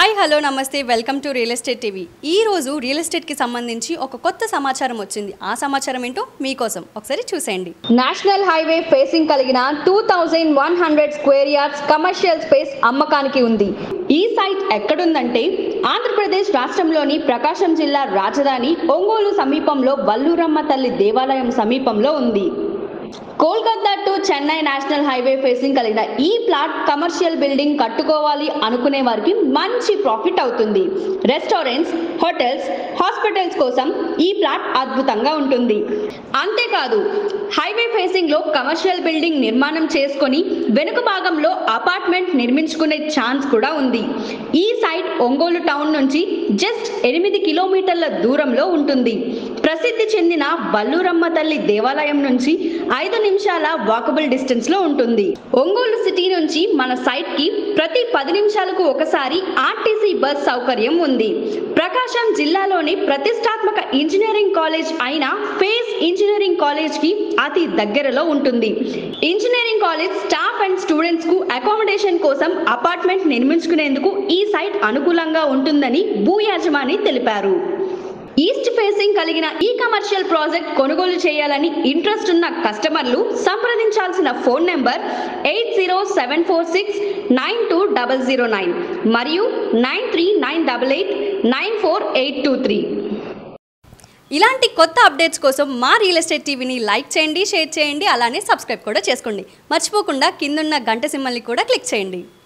Hi hello నమస్తే welcome to real estate TV. ఈ రోజు రియల్ ఎస్టేట్ కి సంబంధించి ఒక కొత్త సమాచారం వచ్చింది. ఆ సమాచారం ఏంటో మీకోసం ఒకసారి చూసేయండి. నేషనల్ హైవే ఫేసింగ్ కలిగిన 2100 స్క్వేర్ యార్డ్స్ కమర్షియల్ స్పేస్ అమ్మకానికి ఉంది. ఈ సైట్ ఎక్కడుందంటే ఆంధ్రప్రదేశ్ రాష్ట్రంలోని ప్రకాశం జిల్లా రాజధాని ఒంగోలు సమీపంలో వల్లూరమ్మ తల్లి దేవాలయం సమీపంలో ఉంది. Kolkata to Chennai national highway facing కలిగిన ఈ ప్లాట్ కమర్షియల్ బిల్డింగ్ కట్టుకోవాలి అనుకునే వారికి మంచి ప్రాఫిట్ అవుతుంది. రెస్టారెంట్స్, హోటల్స్, హాస్పిటల్స్ కోసం ఈ ప్లాట్ అద్భుతంగా ఉంటుంది. అంతేకాదు హైవే ఫేసింగ్ లో కమర్షియల్ బిల్డింగ్ నిర్మాణం చేసుకొని వెనుక భాగంలో అపార్ట్మెంట్ నిర్మించుకునే ఛాన్స్ కూడా ఉంది. ఈ సైట్ ఒంగోలు టౌన్ నుంచి జస్ట్ 8 కిలోమీటర్ల దూరంలో ఉంటుంది. ప్రసిద్ధి చెందిన వల్లూరమ్మ తల్లి దేవాలయం నుంచి 5 నిమిషాల వాకబుల్ డిస్టెన్స్ లో ఉంటుంది. ఒంగోలు సిటీ నుంచి మన సైట్ కి ప్రతి 10 నిమిషాలకు ఒకసారి ఆర్టీసీ బస్ సౌకర్యం ఉంది. ప్రకాశం జిల్లాలోని ప్రతిష్టాత్మక ఇంజనీరింగ్ కాలేజ్ అయిన ఫేజ్ ఇంజనీరింగ్ కాలేజ్ కి అతి దగ్గరలో ఉంటుంది. Engineering college staff and students కు అకామిడేషన్ కోసం అపార్ట్మెంట్ నిర్మించుకునేందుకు ఈ సైట్ అనుకూలంగా ఉంటుందని భూ యజమాని తెలిపారు. ఈస్ట్ ఫేసింగ్ కలిగిన ఈ కమర్షియల్ ప్రాజెక్ట్ కొనుగోలు చేయాలని ఇంట్రెస్ట్ ఉన్న కస్టమర్లు సంప్రదించాల్సిన ఫోన్ నెంబర్ 8074692009 మరియు 9398894823. ఇలాంటి కొత్త అప్డేట్స్ కోసం మా రియల్ ఎస్టేట్ టీవీని లైక్ చేయండి, షేర్ చేయండి, అలానే సబ్స్క్రైబ్ కూడా చేసుకోండి. మర్చిపోకుండా కిందున్న గంట సింబల్ని కూడా క్లిక్ చేయండి.